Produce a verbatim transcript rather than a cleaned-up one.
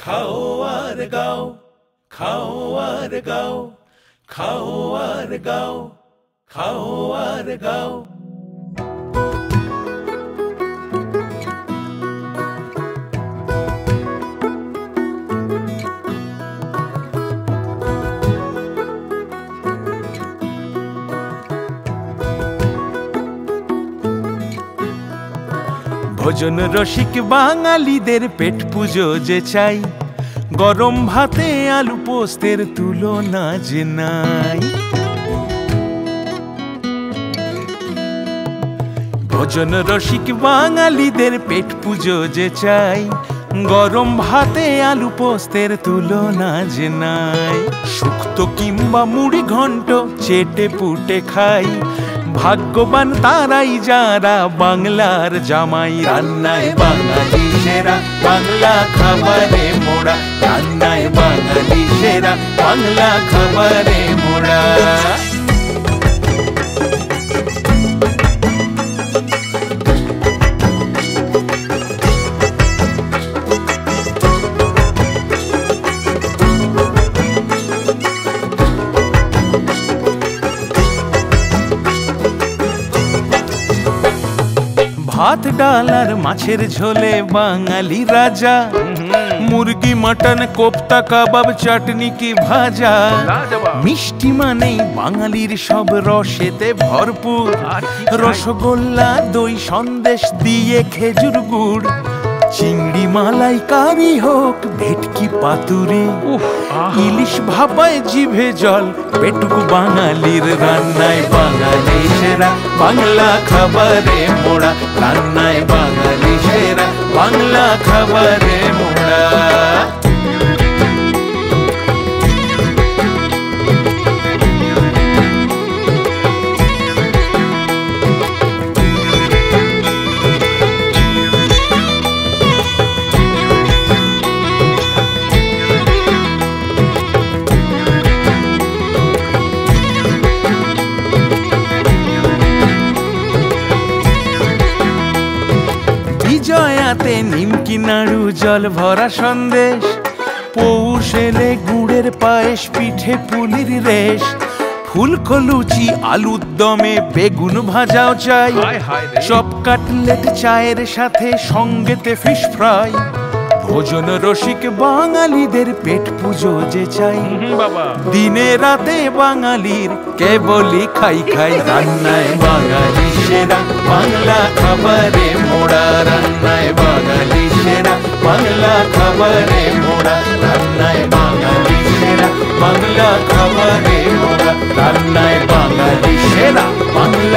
খাও আর গাও, খাও আর গাও, খাও আর গাও, খাও আর গাও। ভোজন রসিক বাঙালিদের পেট পুজো যে চাই, গরম ভাতে আলু পোস্তের তুলনা যে নাই। ভোজন রসিক বাঙালিদের পেট পুজো যে চাই, গরম ভাতে আলু পোস্তের তুলনা যে নাই। শুক্তো কিংবা মুড়ি ঘন্ট চেটে পুটে খাই, ভাগ্যবান তারাই যারা বাংলার জামাই। রান্নায় বাঙালি সেরা, বাংলা খাবারে মোড়া। রান্নায় বাঙালি সেরা, বাংলা খাবারে মোড়া। ভাত ডাল আর মাছের ঝোলে বাঙালি রাজা, মুরগি মটন কোপ্তা কাবাব চাটনি কি ভাজা। মিষ্টি মানেই বাঙালির সব রসেতে ভরপুর, রসগোল্লা দই সন্দেশ দিয়ে খেজুর গুড়। চিংড়ি মালাইকারি হোক ভেটকি পাতুরি, ইলিশ ভাপায় জিভে জল পেটুক বাঙালির। রান্নায় বাঙালি সেরা, বাংলা খাবারে মোড়া। রান্নায় বাঙালি সেরা, বাংলা খাবারে মোড়া। বিজয়াতে নিমকি নাড়ু জল ভরা সন্দেশ, পৌষ এলে গুড়ের পায়েস পিঠে পুলির রেশ। ফুলকো লুচি আলুর দমে বেগুন ভাজাও চাই, চপ কাটলেট চায়ের সাথে সঙ্গেতে ফিশ ফ্রাই। ভোজন রসিক বাঙালিদের পেট পুজো যে চাই, দিনে রাতে বাঙালির কেবলই খাই খাই। রান্নায় বাঙালি সেরা, বাংলা খাবারে মোড়া। রান্নায় বাঙালি সেরা, বাংলা খাবারে মোড়া। রান্নায় বাঙালি সেরা, বাংলা খাবারে মোড়া। রান্নায় বাঙালি সেরা, বাংলা